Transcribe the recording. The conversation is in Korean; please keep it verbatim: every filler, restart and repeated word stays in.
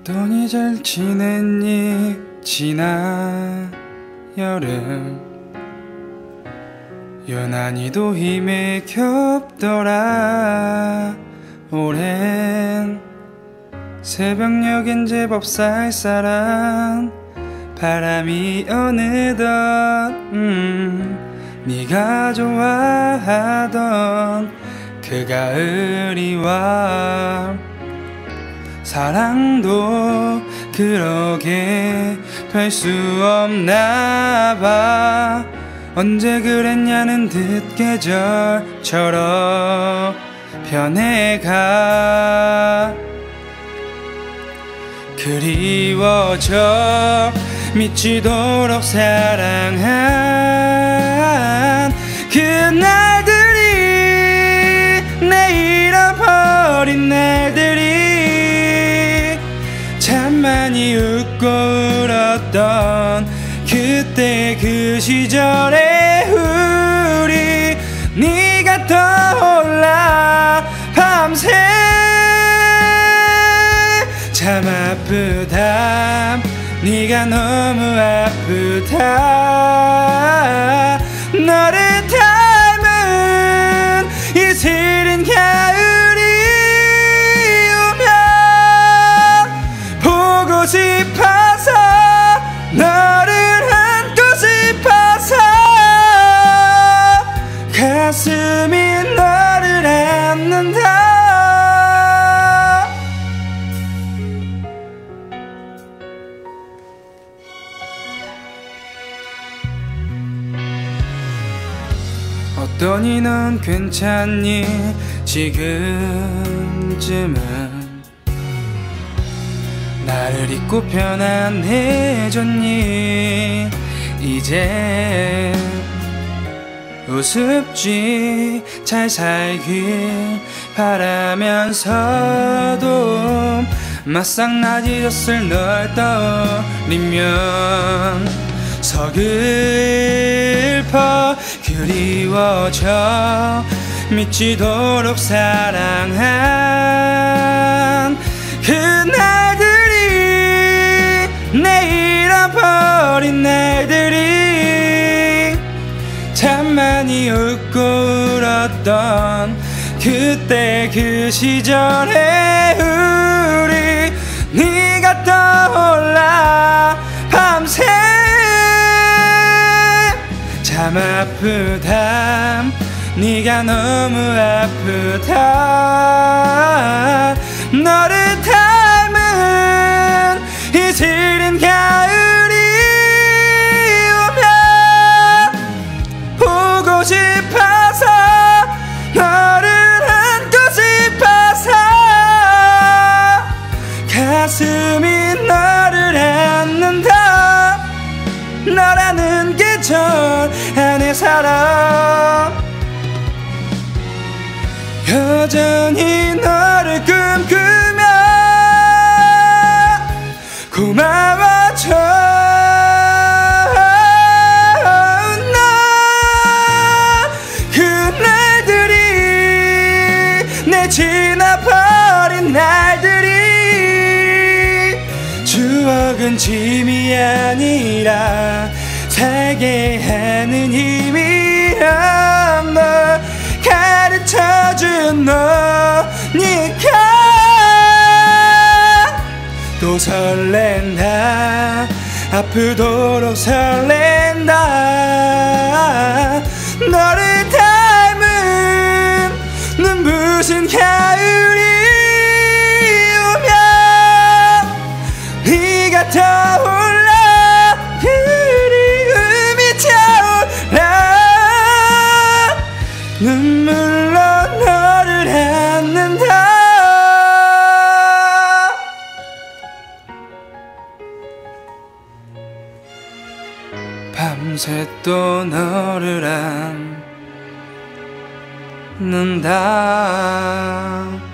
어떠니 잘 지냈니 지난 여름. 유난히도 힘에 겹더라. 오랜 새벽녘엔 제법 쌀쌀한 바람이 어느덧 음, 네가 좋아하던 그 가을이 와. 사랑도 그러게 될 수 없나 봐. 언제 그랬냐는 듯 계절처럼 변해가. 그리워져 미치도록 사랑한 그날들이, 내 잃어버린 날들이, 참 많이 웃고 울었던 그때 그 시절의 우리. 네가 떠올라 밤새 참 아프다. 네가 너무 아프다. 너를 닮은 이 시린 가을이 오면 보고 싶어서 너를 안고 싶어서 가슴이 너를 안는다. 어떠니 넌 괜찮니 지금쯤은. 나를 잊고 편안해졌니. 이제 우습지 잘 살길 바라면서도 막상 나 잊었을 널 떠올리면 서글퍼. 그리워져 미치도록 사랑한 그날들이, 내 잃어버린 날들이, 참 많이 웃고 울었던 그때 그 시절의 우리. 네가 떠올라 밤새 참 아프다. 네가 너무 아프다. 너를 닮은 이 시린 가을이 오면 보고 싶어서 너를 안고 싶어서 가슴이 너를 안는다. 너라는 계절 안에 살아 여전히 너를 꿈꾸며 고마워져. 너 그날들이, 내 지나버린 날들이, 추억은 짐이 아니라 살게 하는 힘이란 널 가르쳐준 너니까. 또 설렌다. 아프도록 설렌다. 너를 닮은 눈부신 가을이 오면 네가 떠올라. 그리움이 차올라. 눈물로 너를 안는다. 밤새 또 너를 안는다.